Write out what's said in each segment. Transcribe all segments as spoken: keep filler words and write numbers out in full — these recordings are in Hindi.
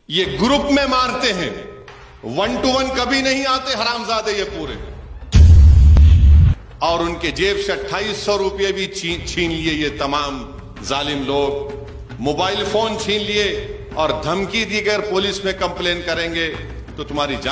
ये ग्रुप में मारते हैं, वन टू वन कभी नहीं आते हरामजादे ये पूरे। और उनके जेब से अट्ठाईस सौ रुपये भी छीन लिए ये तमाम जालिम लोग, मोबाइल फोन छीन लिए और धमकी दी गई पुलिस में कंप्लेन करेंगे तो तुम्हारी जान।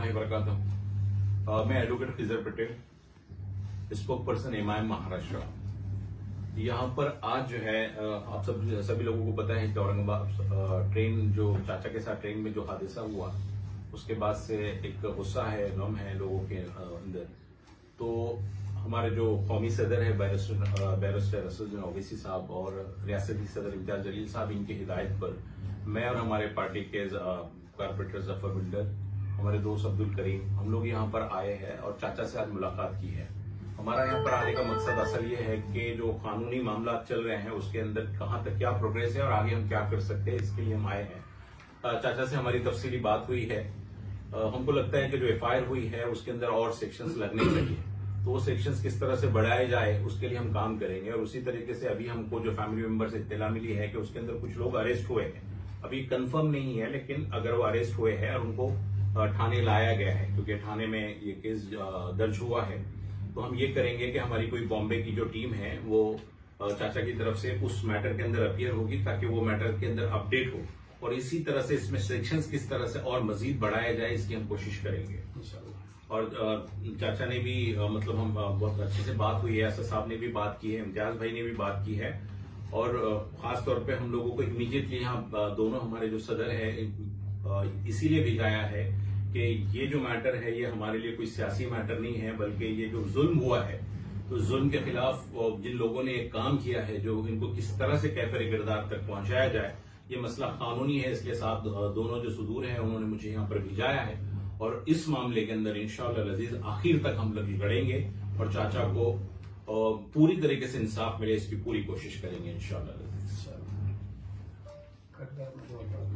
मैं advocate Khizar Patel, spokesperson MIM Maharashtra. यहाँ पर आज जो है आप सब सभी लोगों को पता है कि औरंगाबाद ट्रेन जो चाचा के साथ ट्रेन में जो हादसा हुआ उसके बाद से एक गुस्सा है, गम है लोगों के अंदर। तो हमारे जो कौमी सदर है बैरिस्टर बैरिस्टर असदुद्दीन ओवैसी साहब और रियासती सदर इम्तियाज जलील साहब, इनकी हिदायत पर मैं और हमारे पार्टी के कारपोरेटर जफर बिल्डर, हमारे दोस्त अब्दुल करीम, हम लोग यहाँ पर आए हैं और चाचा से आज मुलाकात की है। हमारा यहाँ पर आने का मकसद असल ये है कि जो कानूनी मामला चल रहे हैं उसके अंदर कहाँ तक क्या प्रोग्रेस है और आगे हम क्या कर सकते हैं, इसके लिए हम आए हैं। चाचा से हमारी तफसीली बात हुई है। हमको लगता है कि जो एफ आई आर हुई है उसके अंदर और सेक्शंस लगने चाहिए, तो वो सेक्शंस किस तरह से बढ़ाए जाए उसके लिए हम काम करेंगे। और उसी तरीके से अभी हमको जो फैमिली मेंबर से इत्तला मिली है कि उसके अंदर कुछ लोग अरेस्ट हुए हैं, अभी कंफर्म नहीं है, लेकिन अगर वो अरेस्ट हुए हैं और उनको थाने लाया गया है, क्योंकि थाने में ये केस दर्ज हुआ है, तो हम ये करेंगे कि हमारी कोई बॉम्बे की जो टीम है वो चाचा की तरफ से उस मैटर के अंदर अपीयर होगी ताकि वो मैटर के अंदर अपडेट हो और इसी तरह से इसमें सेक्शंस किस तरह से और मजीद बढ़ाया जाए इसकी हम कोशिश करेंगे इंशाल्लाह। और चाचा ने भी मतलब हम बहुत अच्छे से बात हुई है, असद साहब ने भी बात की है, इम्तियाज भाई ने भी बात की है और खास तौर पे हम लोगों को इमीडिएटली यहाँ दोनों हमारे जो सदर है इसीलिए भिजाया है कि ये जो मैटर है ये हमारे लिए कोई सियासी मैटर नहीं है, बल्कि ये जो जुल्म हुआ है तो जुल्म के खिलाफ जिन लोगों ने एक काम किया है, जो इनको किस तरह से कैफिर किरदार तक पहुंचाया जाए, ये मसला कानूनी है। इसके साथ दोनों जो सुदूर हैं उन्होंने मुझे यहाँ पर भिजाया है और इस मामले के अंदर इंशाअल्लाह अजीज आखिर तक हम लोग लड़ेंगे और चाचा को पूरी तरीके से इंसाफ मिले इसकी पूरी कोशिश करेंगे इंशाअल्लाह।